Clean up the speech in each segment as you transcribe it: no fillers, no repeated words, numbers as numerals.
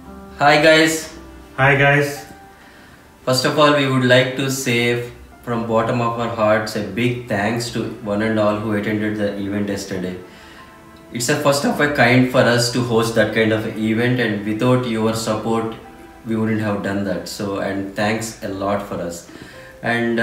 Hi guys. Hi guys. First of all, we would like to say from bottom of our hearts a big thanks to one and all who attended the event yesterday. It's a first of a kind for us to host that kind of event, and without your support, we wouldn't have done that. So, and thanks a lot for us. And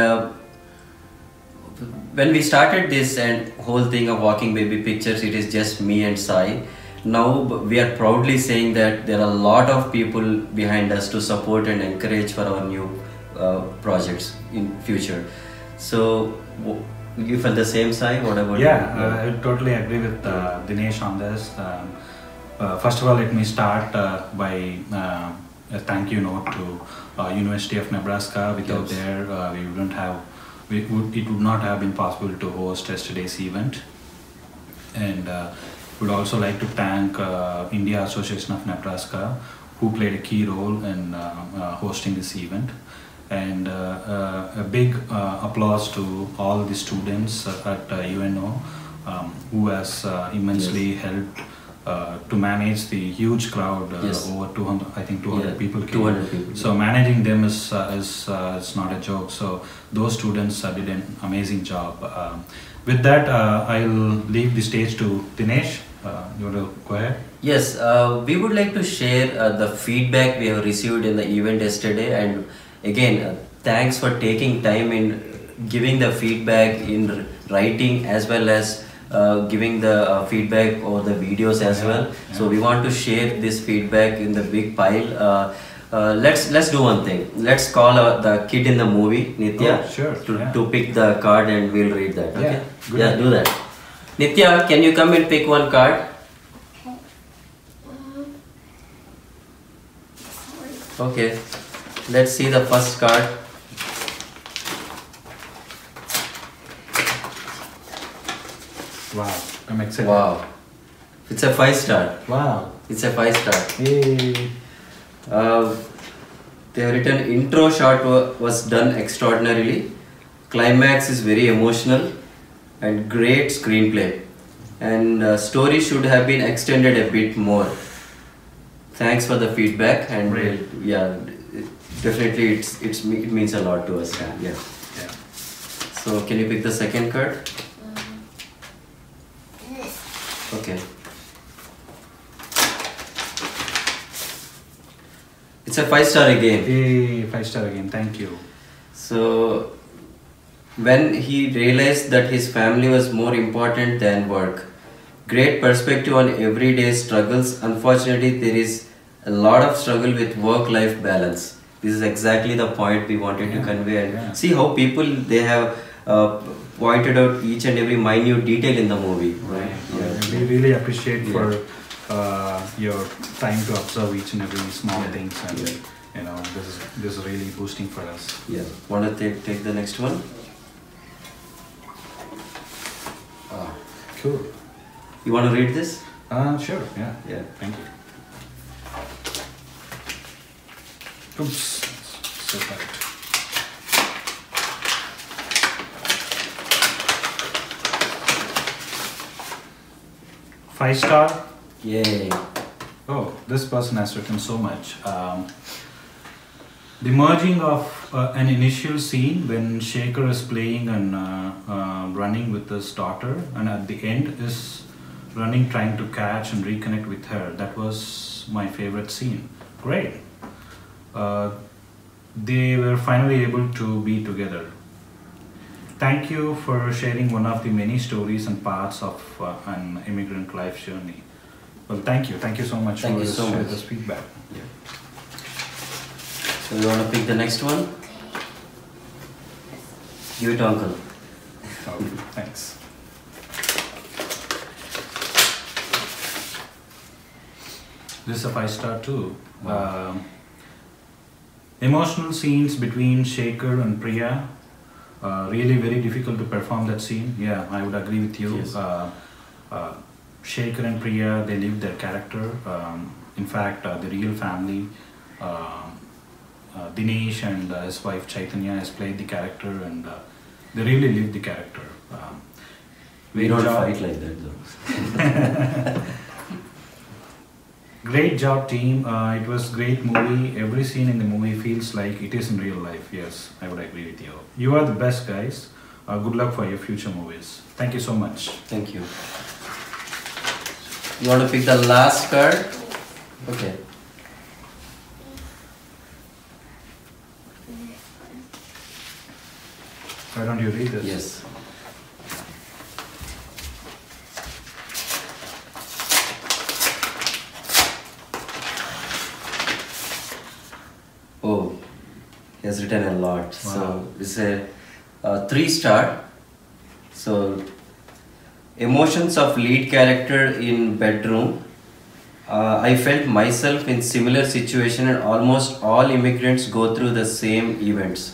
when we started this and whole thing of walking baby pictures, it is just me and Sai. Now we are proudly saying that there are a lot of people behind us to support and encourage for our new projects in future. So you felt the same, Sai? What about I totally agree with Dinesh on this. First of all, let me start by a thank you note to University of Nebraska. Without there, we wouldn't have. It would not have been possible to host yesterday's event. And would also like to thank India Association of Nebraska, who played a key role in hosting this event. And a big applause to all the students at UNO who has immensely helped to manage the huge crowd, over 200, I think 200 people came. 200 people. So managing them is not a joke. So those students did an amazing job. With that, I'll leave the stage to Dinesh. You want to go ahead? Yes, we would like to share the feedback we have received in the event yesterday, and again, thanks for taking time in giving the feedback in writing as well as giving the feedback or the videos as well. So we want to share this feedback in the big pile. Let's do one thing. Let's call the kid in the movie, Nitya, to pick the card, and we'll read that. Okay? Yeah, do that. Nitya, can you come and pick one card? Okay. Let's see the first card. Wow, I'm excited. Wow. It's a 5-star. Wow. It's a 5-star. Hey. They have written intro shot was done extraordinarily. Climax is very emotional and great screenplay. And story should have been extended a bit more. Thanks for the feedback, and definitely it means a lot to us. Yeah. So can you pick the second card? Okay. It's a 5-star again. Hey, 5-star again. Thank you. So when he realized that his family was more important than work. Great perspective on everyday struggles. Unfortunately, there is a lot of struggle with work-life balance. This is exactly the point we wanted to convey. And see how people, they have pointed out each and every minute detail in the movie. Right. We really appreciate for your time to observe each and every small things, and you know, this is really boosting for us. Yeah. Want to take the next one? Cool. You want to read this? Sure. Yeah. Thank you. Oops. So tight. Five-star? Yay. Oh, this person has written so much. The merging of an initial scene when Shaker is playing and running with his daughter, and at the end is running trying to catch and reconnect with her. That was my favorite scene. Great. They were finally able to be together. Thank you for sharing one of the many stories and parts of an immigrant life journey. Well, thank you. Thank you so much for this feedback. Yeah. So you want to pick the next one? Give it to Uncle. Okay, thanks. This is a 5-star too. Wow. Emotional scenes between Shaker and Priya. Really very difficult to perform that scene. Yeah, I would agree with you. Yes. Shaker and Priya, they lived their character. In fact, the real family, Dinesh and his wife Chaitanya has played the character, and they really lived the character. We don't fight like that though. Great job, team. It was great movie. Every scene in the movie feels like it is in real life. Yes, I would agree with you. You are the best, guys. Good luck for your future movies. Thank you so much. Thank you. You want to pick the last card? Okay. Why don't you read this? Yes. Oh, he has written a lot. Wow. So it's a 3-star. So emotions of lead character in bedroom. I felt myself in similar situation, and almost all immigrants go through the same events.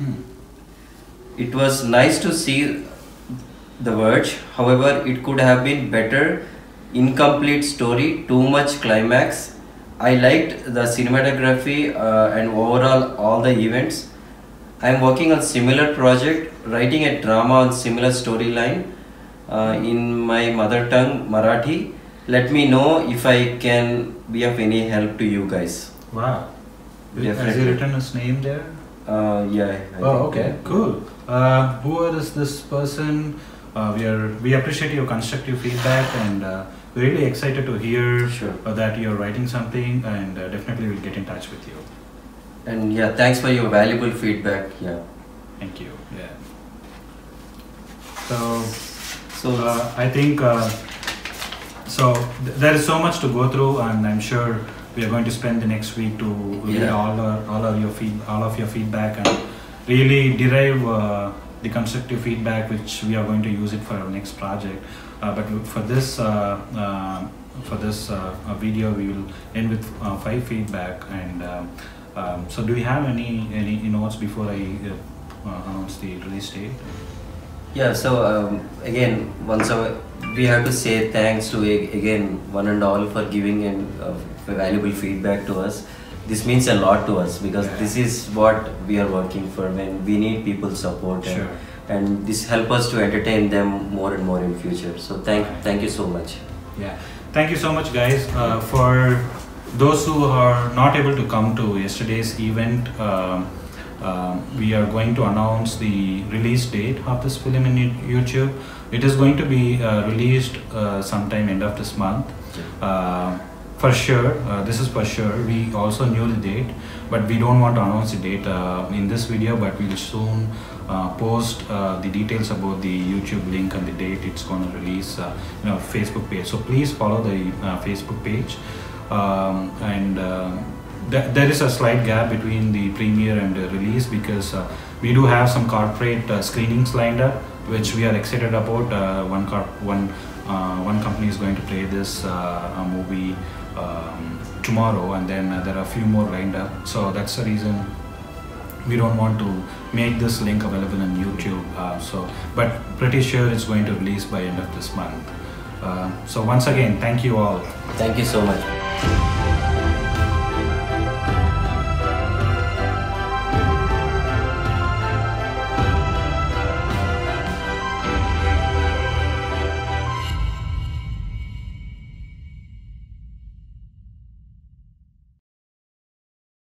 It was nice to see The Verge. However, it could have been better. Incomplete story, too much climax. I liked the cinematography and overall all the events. I am working on similar project, writing a drama on similar storyline in my mother tongue, Marathi. Let me know if I can be of any help to you guys. Wow. Has Definitely. he written his name there? Yeah. I Oh, think, okay, cool. Who is this person? We appreciate your constructive feedback, and we're really excited to hear Sure. that you're writing something, and definitely we'll get in touch with you. And yeah, thanks for your valuable feedback. Yeah. Thank you. Yeah. So So I think there is so much to go through, and I'm sure we are going to spend the next week to read Yeah. all of your feedback and really derive the constructive feedback, which we are going to use it for our next project. But for this video, we will end with 5 feedback. And so, do you have any notes before I announce the release date? yeah, so again, we have to say thanks to again one and all for giving valuable feedback to us. This means a lot to us because Yeah. this is what we are working for when we need people's support, Sure. and this help us to entertain them more and more in future. So thank you so much. Yeah, thank you so much, guys. For those who are not able to come to yesterday's event, we are going to announce the release date of this film in YouTube. It is going to be released sometime end of this month. For sure, this is for sure. We also knew the date, but we don't want to announce the date in this video, but we'll soon post the details about the YouTube link and the date it's going to release Facebook page. So please follow the Facebook page, there is a slight gap between the premiere and the release because we do have some corporate screenings lined up, which we are excited about. One company is going to play this movie tomorrow, and then there are a few more lined up. So that's the reason we don't want to make this link available on YouTube. But pretty sure it's going to release by end of this month. So once again, thank you all. Thank you so much.